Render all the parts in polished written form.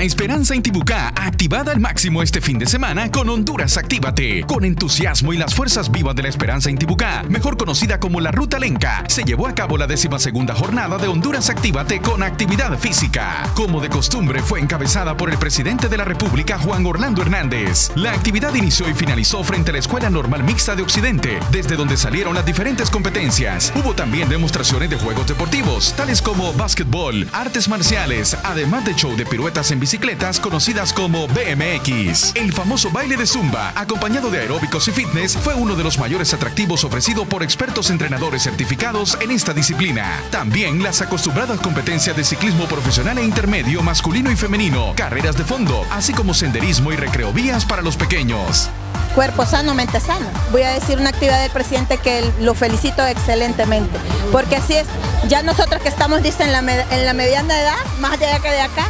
esperanza Intibucá, activada al máximo este fin de semana con Honduras Actívate. Con entusiasmo y las fuerzas vivas de la esperanza Intibucá, mejor conocida como la Ruta Lenca, se llevó a cabo la 12ª jornada de Honduras Actívate con actividad física. Como de costumbre, fue encabezada por el presidente de la República, Juan Orlando Hernández. La actividad inició y finalizó frente a la Escuela Normal Mixta de Occidente, desde donde salieron las diferentes competencias. Hubo también demostraciones de juegos deportivos, tales como básquetbol, artes marciales, además de show de piruetas en bicicletas conocidas como BMX. El famoso baile de Zumba, acompañado de aeróbicos y fitness, fue uno de los mayores atractivos ofrecido por expertos entrenadores certificados en esta disciplina. También las acostumbradas competencias de ciclismo profesional e intermedio masculino y femenino, carreras de fondo, así como senderismo y recreovías para los pequeños. Cuerpo sano, mente sana. Voy a decir una actividad del presidente que lo felicito excelentemente, porque así es, ya nosotros que estamos, dicen, en la mediana edad, más allá que de acá,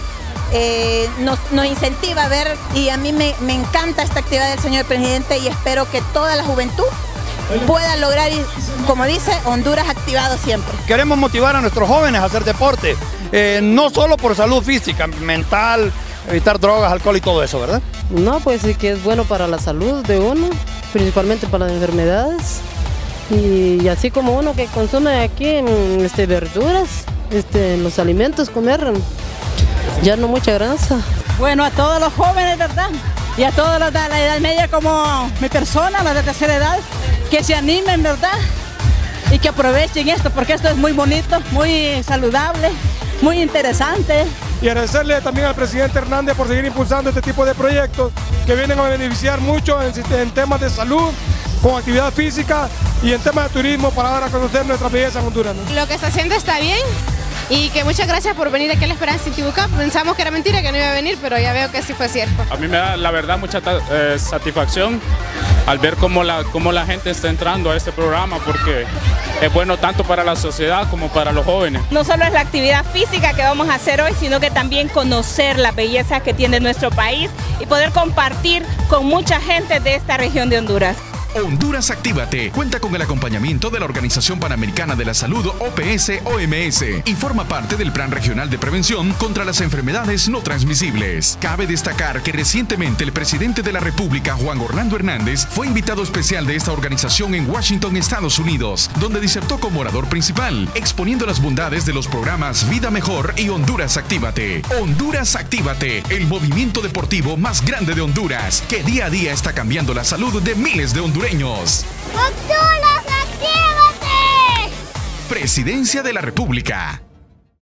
nos incentiva a ver, y a mí me encanta esta actividad del señor presidente y espero que toda la juventud pueda lograr, como dice, Honduras activado siempre. Queremos motivar a nuestros jóvenes a hacer deporte, no solo por salud física, mental, evitar drogas, alcohol y todo eso, ¿verdad? No, pues sí que es bueno para la salud de uno, principalmente para las enfermedades. Y así como uno que consume aquí verduras, los alimentos, comer, ya no mucha grasa. Bueno, a todos los jóvenes, ¿verdad? Y a todos los de la edad media como mi persona, los de tercera edad, que se animen, ¿verdad? Y que aprovechen esto, porque esto es muy bonito, muy saludable, muy interesante. Y agradecerle también al presidente Hernández por seguir impulsando este tipo de proyectos que vienen a beneficiar mucho en temas de salud, con actividad física y en temas de turismo para dar a conocer nuestra belleza en Honduras, ¿no? Lo que está haciendo está bien y que muchas gracias por venir aquí a la Esperanza Intibucá. Pensamos que era mentira, que no iba a venir, pero ya veo que sí fue cierto. A mí me da la verdad mucha satisfacción al ver cómo la gente está entrando a este programa, porque es bueno tanto para la sociedad como para los jóvenes. No solo es la actividad física que vamos a hacer hoy, sino que también conocer la belleza que tiene nuestro país y poder compartir con mucha gente de esta región de Honduras. Honduras Actívate cuenta con el acompañamiento de la Organización Panamericana de la Salud OPS-OMS y forma parte del Plan Regional de Prevención contra las Enfermedades No Transmisibles. Cabe destacar que recientemente el presidente de la República, Juan Orlando Hernández, fue invitado especial de esta organización en Washington, Estados Unidos, donde disertó como orador principal, exponiendo las bondades de los programas Vida Mejor y Honduras Actívate. Honduras Actívate, el movimiento deportivo más grande de Honduras, que día a día está cambiando la salud de miles de hondureños. ¡Honduras, actívate! Presidencia de la República.